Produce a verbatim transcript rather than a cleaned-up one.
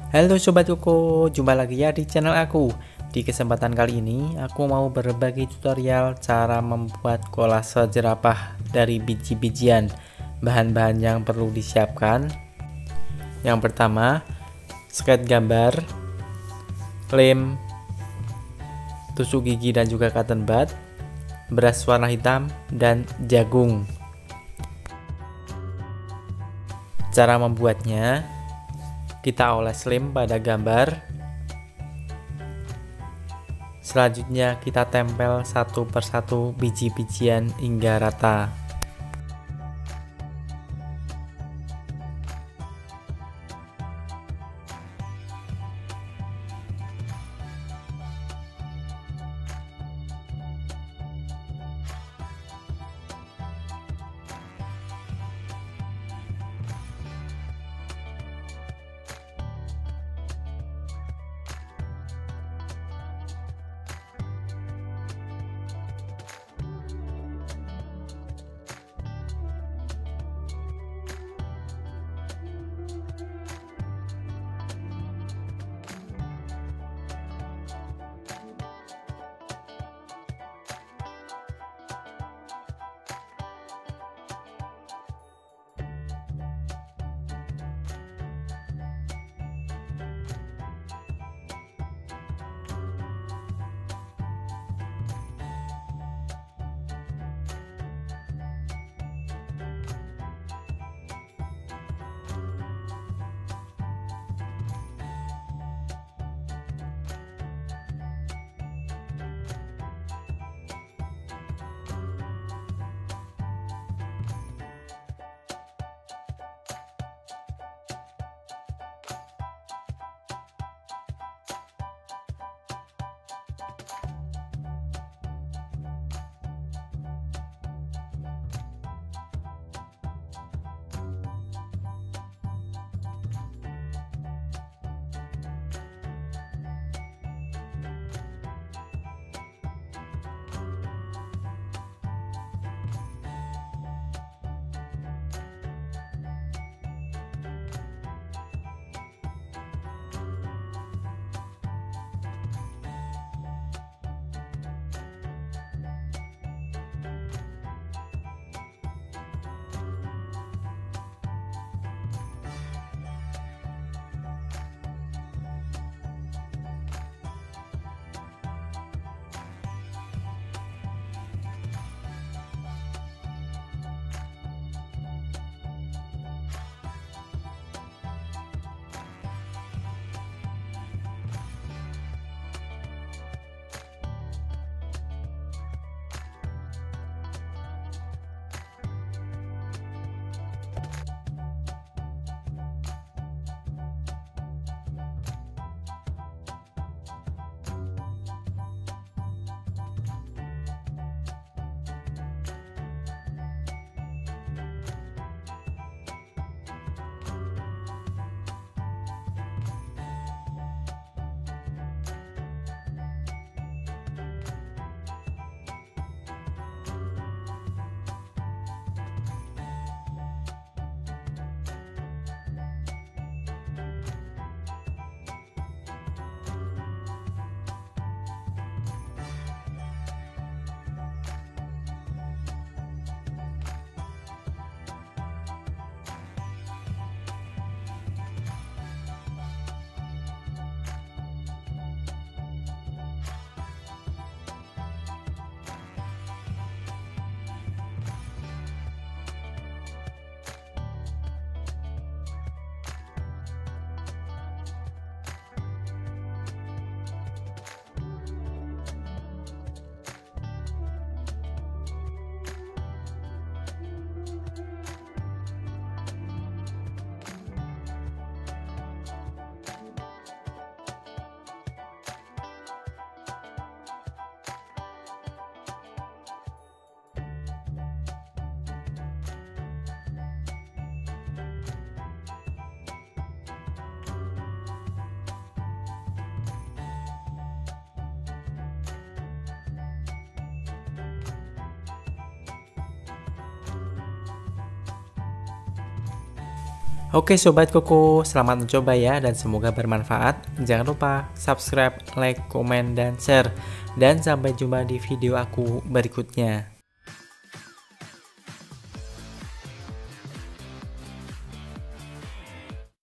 Halo Sobat Koko, jumpa lagi ya di channel aku. Di kesempatan kali ini, aku mau berbagi tutorial cara membuat kolase jerapah dari biji-bijian. Bahan-bahan yang perlu disiapkan. Yang pertama, sketch gambar, lem, tusuk gigi dan juga cotton bud, beras warna hitam, dan jagung. Cara membuatnya, kita oles lem pada gambar. Selanjutnya kita tempel satu persatu biji-bijian hingga rata. Oke Sobat Koko, selamat mencoba ya dan semoga bermanfaat. Jangan lupa subscribe, like, komen, dan share. Dan sampai jumpa di video aku berikutnya.